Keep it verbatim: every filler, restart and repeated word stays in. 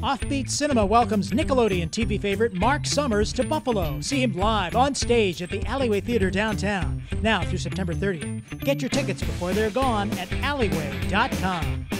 Offbeat Cinema welcomes Nickelodeon T V favorite Marc Summers to Buffalo. See him live on stage at the Alleyway Theater downtown. Now through September thirtieth. Get your tickets before they're gone at alleyway dot com.